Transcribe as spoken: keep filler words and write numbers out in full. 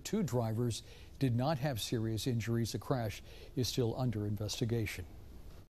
two drivers did not have serious injuries. The crash is still under investigation.